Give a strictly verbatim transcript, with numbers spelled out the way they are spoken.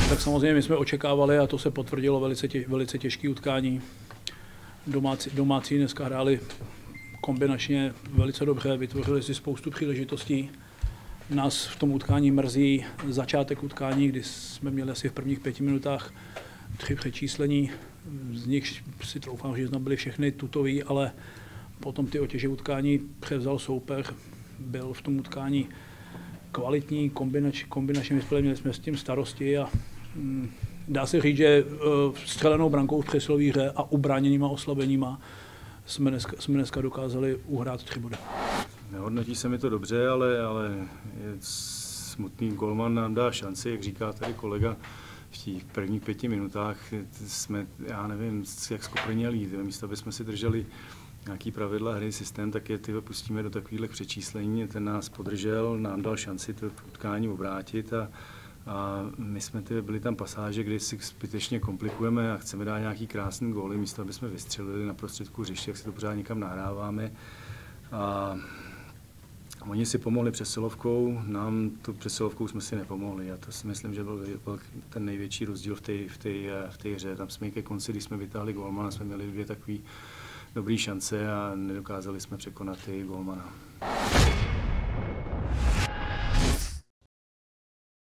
Tak samozřejmě my jsme očekávali, a to se potvrdilo, velice, tě, velice těžké utkání. Domácí, domácí dneska hráli kombinačně velice dobře, vytvořili si spoustu příležitostí. Nás v tom utkání mrzí začátek utkání, kdy jsme měli asi v prvních pěti minutách tři přečíslení. Z nich si troufám, že byly všechny tutový, ale potom ty otěže utkání převzal soupeř. Byl v tom utkání kvalitní, kombinač, kombinačně vyspělý, měli jsme s tím starosti a mm, dá se říct, že uh, střelenou brankou v přesilový hře a ubráněnýma oslabeníma jsme dneska, jsme dneska dokázali uhrát tři body. Nehodnotí se mi to dobře, ale, ale je smutný golman nám dá šanci, jak říká tady kolega, v těch prvních pěti minutách jsme, já nevím, jak skoprnělí, místo aby jsme si drželi nějaký pravidla hry, systém, tak je ty pustíme do takových přečíslení, ten nás podržel, nám dal šanci to utkání obrátit a, a my jsme ty, byli tam pasáže, kdy si zbytečně komplikujeme a chceme dát nějaký krásný góly, místo aby jsme vystřelili na prostředku hřiště, jak si to pořád někam nahráváme. A oni si pomohli přesilovkou, nám tu přesilovkou jsme si nepomohli a to si myslím, že byl ten největší rozdíl v té v tej, v tej hře. Tam jsme ke konci, když jsme vytáhli gólmana, jsme měli dvě takové dobré šance a nedokázali jsme překonat i gólmana.